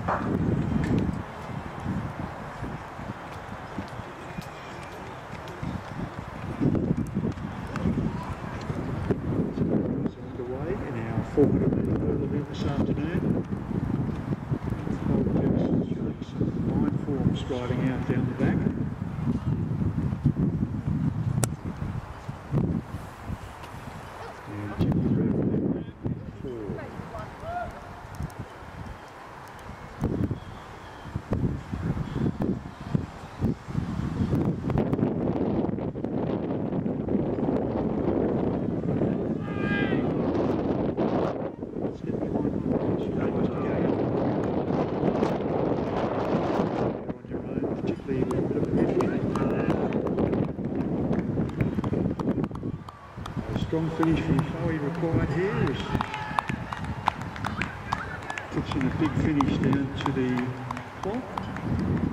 Underway in our 400 metre hurdle event this afternoon. Old Jamieson showing some fine form striding out down the back. And Jimmy's ready for 4. Strong finish from Chloe required here is puts in a big finish down to the clock.